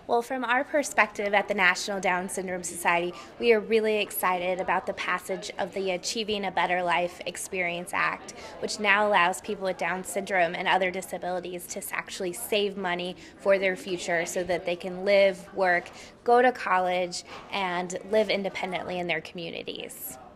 Well, from our perspective at the National Down Syndrome Society, we are really excited about the passage of the Achieving a Better Life Experience Act, which now allows people with Down syndrome and other disabilities to actually save money for their future so that they can live, work, go to college, and live independently in their communities.